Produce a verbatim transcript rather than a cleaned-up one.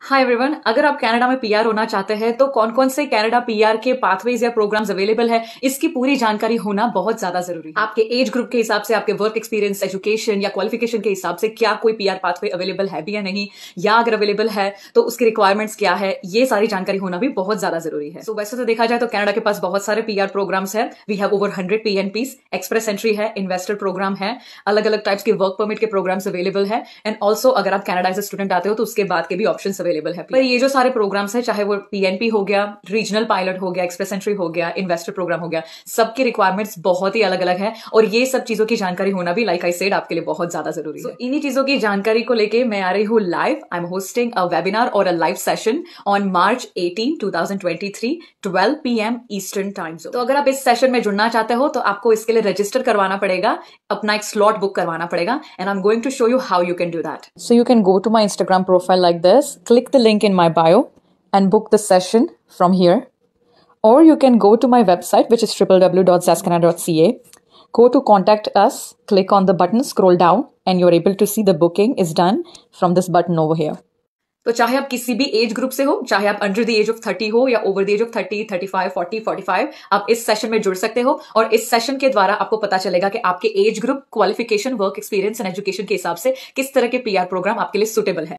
Hi everyone, अगर आप Canada में पीआर होना चाहते हैं तो कौन कौन से कनाडा पीआर के पाथवेज या प्रोग्राम्स अवेलेबल है, इसकी पूरी जानकारी होना बहुत ज्यादा जरूरी है। आपके एज ग्रुप के हिसाब से, आपके वर्क एक्सपीरियंस, एजुकेशन या क्वालिफिकेशन के हिसाब से क्या कोई पीआर पाथवे अवेलेबल है भी या नहीं, या अगर अवेलेबल है तो उसकी रिक्वायरमेंट्स क्या है, ये सारी जानकारी होना भी बहुत ज्यादा जरूरी है। सो so, वैसे तो देखा जाए तो कनाडा के पास बहुत सारे पीआर प्रोग्राम्स है। We have over hundred PNPs, express entry है, इन्वेस्टर प्रोग्राम है, अलग अलग टाइप्स के वर्क परमिट के प्रोग्राम्स अवेलेबल है। एंड ऑल्सो अगर आप कनाडा से स्टूडेंट आते हो तो उसके बाद के भी ऑप्शन अवेलेबल है। पर ये जो सारे प्रोग्राम्स हैं, चाहे वो पीएनपी हो गया, रीजनल पायलट हो गया, एक्सप्रेस एंट्री हो गया, इन्वेस्टर प्रोग्राम हो गया, सबकी रिक्वायरमेंट्स बहुत ही अलग अलग है और ये सब चीजों की जानकारी होना भी लाइक आई सेड आपके लिए बहुत ज्यादा जरूरी है। so, इन्हीं चीजों की जानकारी को लेके मैं आ रही हूँ live. I am hosting a webinar और a live session on March eighteen two thousand twenty three twelve P M eastern time zone. तो अगर आप इस सेशन में जुड़ना चाहते हो तो आपको इसके लिए रजिस्टर करवाना पड़ेगा, अपना एक स्लॉट बुक करवाना पड़ेगा। And I am going to show you how you can do that. So you can go to my Instagram profile like this, click the link in my bio and book the session from here, or you can go to my website, which is w w w dot zascanada dot c a. Go to contact us, click on the button, scroll down, and you're able to see the booking is done from this button over here. तो चाहे आप किसी भी age group से हो, चाहे आप under the age of thirty हो या over the age of thirty, thirty five, forty, forty five, आप इस सेशन में जुड़ सकते हो और इस सेशन के द्वारा आपको पता चलेगा कि आपके age group, qualification, work experience and education के हिसाब से किस तरह के पीआर प्रोग्राम आपके लिए सुटेबल है।